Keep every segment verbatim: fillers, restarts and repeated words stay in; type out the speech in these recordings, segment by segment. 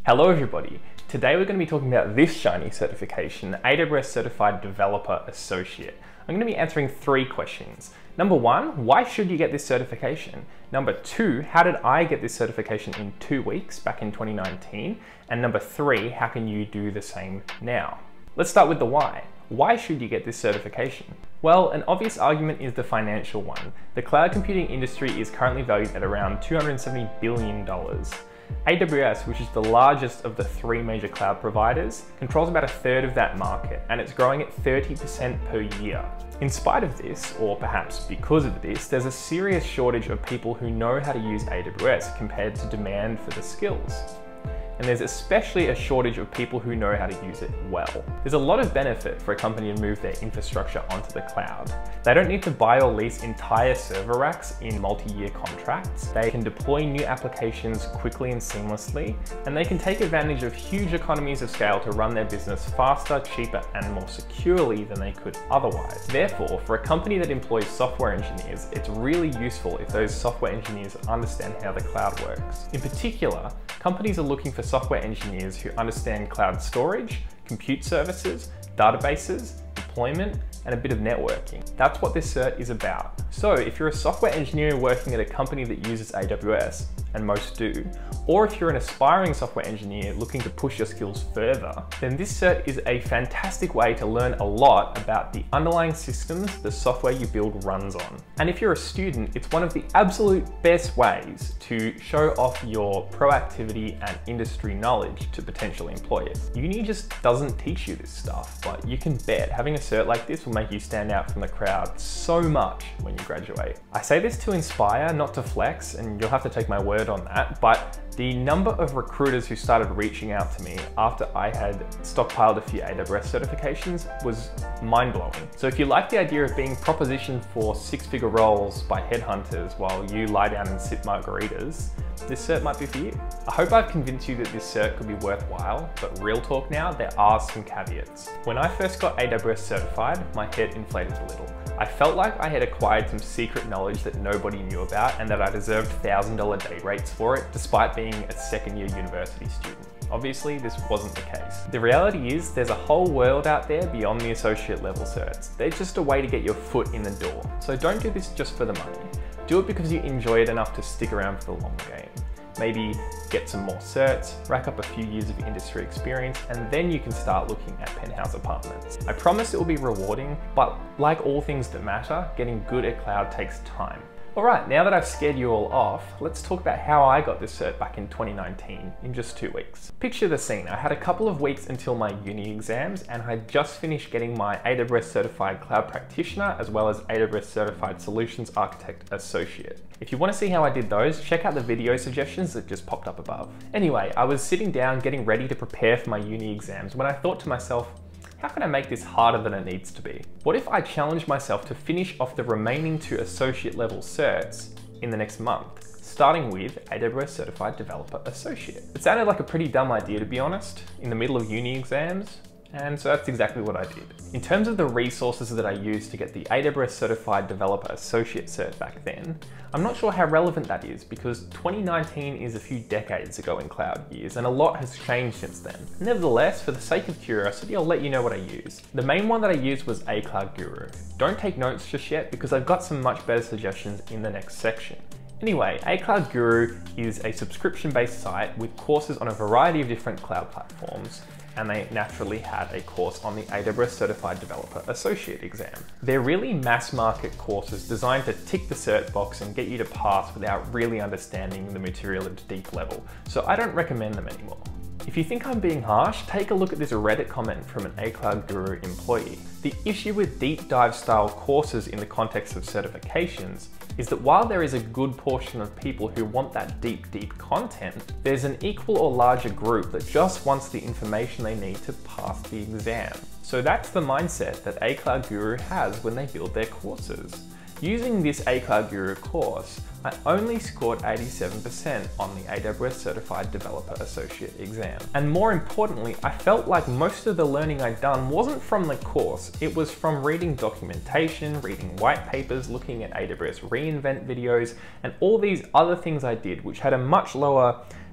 Hello everybody. Today we're going to be talking about this shiny certification, A W S Certified Developer Associate. I'm going to be answering three questions. Number one, why should you get this certification? Number two, how did I get this certification in two weeks back in twenty nineteen? And number three, how can you do the same now? Let's start with the why. Why should you get this certification? Well, an obvious argument is the financial one. The cloud computing industry is currently valued at around two hundred seventy billion dollars. A W S, which is the largest of the three major cloud providers, controls about a third of that market, and it's growing at thirty percent per year. In spite of this, or perhaps because of this, there's a serious shortage of people who know how to use A W S compared to demand for the skills. And there's especially a shortage of people who know how to use it well. There's a lot of benefit for a company to move their infrastructure onto the cloud. They don't need to buy or lease entire server racks in multi-year contracts. They can deploy new applications quickly and seamlessly, and they can take advantage of huge economies of scale to run their business faster, cheaper, and more securely than they could otherwise. Therefore, for a company that employs software engineers, it's really useful if those software engineers understand how the cloud works. In particular, companies are looking for software engineers who understand cloud storage, compute services, databases, deployment, and a bit of networking. That's what this cert is about. So if you're a software engineer working at a company that uses A W S, and most do, or if you're an aspiring software engineer looking to push your skills further, then this cert is a fantastic way to learn a lot about the underlying systems the software you build runs on. And if you're a student, it's one of the absolute best ways to show off your proactivity and industry knowledge to potential employers. Uni just doesn't teach you this stuff, but you can bet having a cert like this will make you stand out from the crowd so much when you graduate. I say this to inspire, not to flex, and you'll have to take my word on that, but the number of recruiters who started reaching out to me after I had stockpiled a few A W S certifications was mind-blowing. So if you like the idea of being propositioned for six-figure roles by headhunters while you lie down and sip margaritas, this cert might be for you. I hope I've convinced you that this cert could be worthwhile, but real talk now, there are some caveats. When I first got A W S certified, my head inflated a little. I felt like I had acquired some secret knowledge that nobody knew about and that I deserved one thousand dollar day rates for it, despite being a second year university student. Obviously, this wasn't the case. The reality is there's a whole world out there beyond the associate level certs. They're just a way to get your foot in the door. So don't do this just for the money. Do it because you enjoy it enough to stick around for the long game. Maybe get some more certs, rack up a few years of industry experience, and then you can start looking at penthouse apartments. I promise it will be rewarding, but like all things that matter, getting good at cloud takes time. All right, now that I've scared you all off, let's talk about how I got this cert back in twenty nineteen in just two weeks. Picture the scene. I had a couple of weeks until my uni exams, and I had just finished getting my A W S Certified Cloud Practitioner as well as A W S Certified Solutions Architect Associate. If you want to see how I did those, check out the video suggestions that just popped up above. Anyway, I was sitting down getting ready to prepare for my uni exams when I thought to myself, how can I make this harder than it needs to be? What if I challenge myself to finish off the remaining two associate level certs in the next month, starting with A W S Certified Developer Associate? It sounded like a pretty dumb idea, to be honest, in the middle of uni exams, and so that's exactly what I did. In terms of the resources that I used to get the A W S Certified Developer Associate cert back then, I'm not sure how relevant that is because twenty nineteen is a few decades ago in cloud years and a lot has changed since then. Nevertheless, for the sake of curiosity, I'll let you know what I used. The main one that I used was A Cloud Guru. Don't take notes just yet because I've got some much better suggestions in the next section. Anyway, A Cloud Guru is a subscription-based site with courses on a variety of different cloud platforms, and they naturally had a course on the A W S Certified Developer Associate exam. They're really mass market courses designed to tick the cert box and get you to pass without really understanding the material at a deep level, so I don't recommend them anymore. If you think I'm being harsh, take a look at this Reddit comment from an A Cloud Guru employee. The issue with deep dive style courses in the context of certifications is that while there is a good portion of people who want that deep, deep content, there's an equal or larger group that just wants the information they need to pass the exam. So that's the mindset that A Cloud Guru has when they build their courses. Using this A Cloud Guru course, I only scored eighty-seven percent on the A W S Certified Developer Associate exam. And more importantly, I felt like most of the learning I'd done wasn't from the course, it was from reading documentation, reading white papers, looking at A W S reInvent videos, and all these other things I did, which had a much lower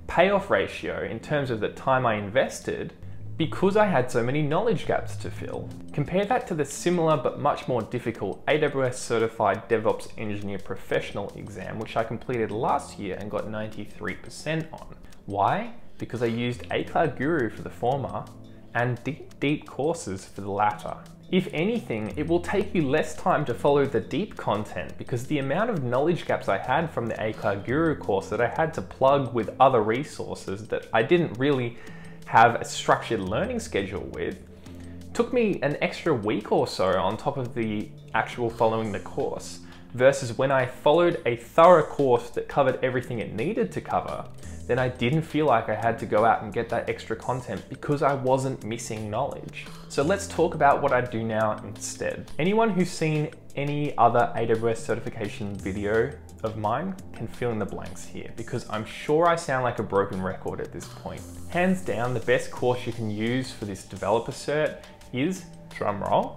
payoff ratio in terms of the time I invested, because I had so many knowledge gaps to fill. Compare that to the similar but much more difficult A W S Certified DevOps Engineer Professional exam, which I completed last year and got ninety-three percent on. Why? Because I used A Cloud Guru for the former and deep, deep courses for the latter. If anything, it will take you less time to follow the deep content because the amount of knowledge gaps I had from the A Cloud Guru course that I had to plug with other resources that I didn't really have a structured learning schedule with, took me an extra week or so on top of the actual following the course, versus when I followed a thorough course that covered everything it needed to cover, then I didn't feel like I had to go out and get that extra content because I wasn't missing knowledge. So let's talk about what I do now instead. Anyone who's seen any other A W S certification video of mine can fill in the blanks here, because I'm sure I sound like a broken record at this point. Hands down, the best course you can use for this developer cert is, drumroll,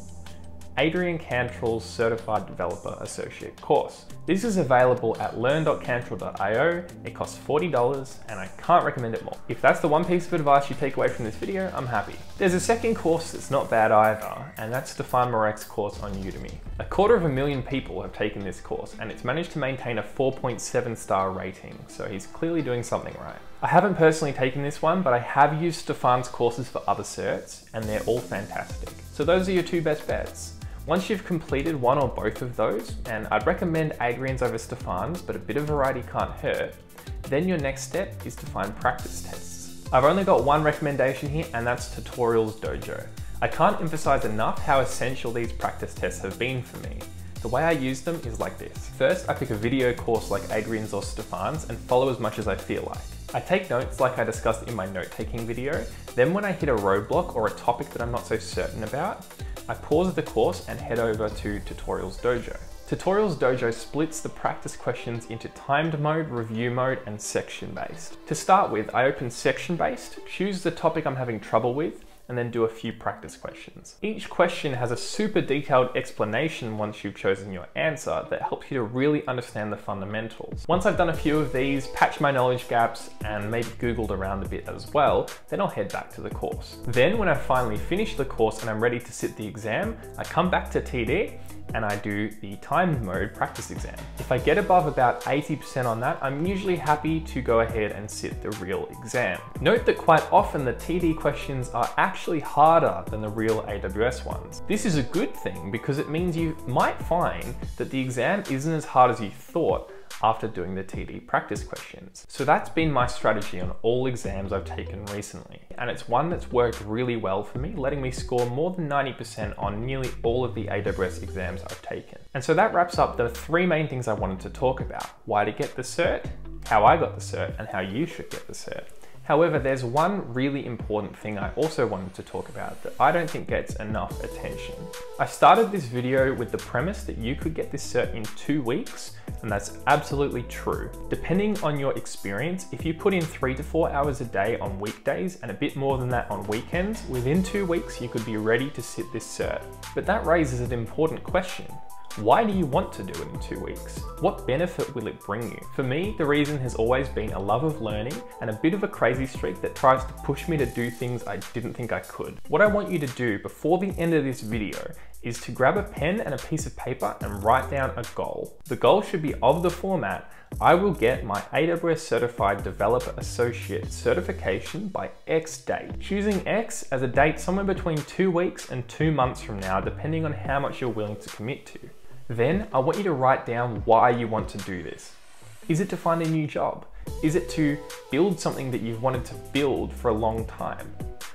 Adrian Cantrill's Certified Developer Associate course. This is available at learn dot cantrill dot i o. It costs forty dollars and I can't recommend it more. If that's the one piece of advice you take away from this video, I'm happy. There's a second course that's not bad either, and that's Stephane Maarek's course on Udemy. A quarter of a million people have taken this course and it's managed to maintain a four point seven star rating, so he's clearly doing something right. I haven't personally taken this one, but I have used Stephane's courses for other certs and they're all fantastic. So those are your two best bets. Once you've completed one or both of those, and I'd recommend Adrian's over Stephane's, but a bit of variety can't hurt, then your next step is to find practice tests. I've only got one recommendation here, and that's Tutorials Dojo. I can't emphasize enough how essential these practice tests have been for me. The way I use them is like this. First, I pick a video course like Adrian's or Stephane's and follow as much as I feel like. I take notes like I discussed in my note-taking video. Then when I hit a roadblock or a topic that I'm not so certain about, I pause the course and head over to Tutorials Dojo. Tutorials Dojo splits the practice questions into timed mode, review mode, and section-based. To start with, I open section-based, choose the topic I'm having trouble with, and then do a few practice questions. Each question has a super detailed explanation once you've chosen your answer that helps you to really understand the fundamentals. Once I've done a few of these, patched my knowledge gaps, and maybe Googled around a bit as well, then I'll head back to the course. Then when I've finally finished the course and I'm ready to sit the exam, I come back to T D and I do the timed mode practice exam. If I get above about eighty percent on that, I'm usually happy to go ahead and sit the real exam. Note that quite often the T D questions are actually harder than the real A W S ones. This is a good thing because it means you might find that the exam isn't as hard as you thought after doing the T D practice questions. So that's been my strategy on all exams I've taken recently. And it's one that's worked really well for me, letting me score more than ninety percent on nearly all of the A W S exams I've taken. And so that wraps up the three main things I wanted to talk about: why to get the cert, how I got the cert, and how you should get the cert. However, there's one really important thing I also wanted to talk about that I don't think gets enough attention. I started this video with the premise that you could get this cert in two weeks, and that's absolutely true. Depending on your experience, if you put in three to four hours a day on weekdays and a bit more than that on weekends, within two weeks you could be ready to sit this cert. But that raises an important question. Why do you want to do it in two weeks? What benefit will it bring you? For me, the reason has always been a love of learning and a bit of a crazy streak that tries to push me to do things I didn't think I could. What I want you to do before the end of this video is to grab a pen and a piece of paper and write down a goal. The goal should be of the format: I will get my A W S Certified Developer Associate certification by X date. Choosing X as a date somewhere between two weeks and two months from now, depending on how much you're willing to commit to. Then I want you to write down why you want to do this. Is it to find a new job? Is it to build something that you've wanted to build for a long time?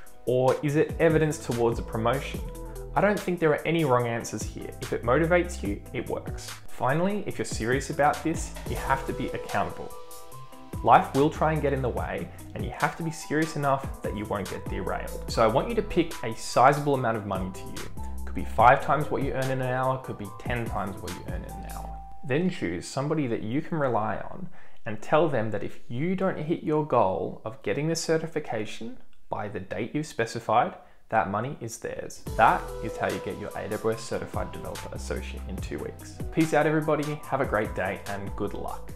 Or is it evidence towards a promotion? I don't think there are any wrong answers here. If it motivates you, it works. Finally, if you're serious about this, you have to be accountable. Life will try and get in the way, and you have to be serious enough that you won't get derailed. So I want you to pick a sizable amount of money to you. Could be five times what you earn in an hour, could be ten times what you earn in an hour. Then choose somebody that you can rely on and tell them that if you don't hit your goal of getting the certification by the date you've specified, that money is theirs. That is how you get your A W S Certified Developer Associate in two weeks. Peace out everybody, have a great day and good luck.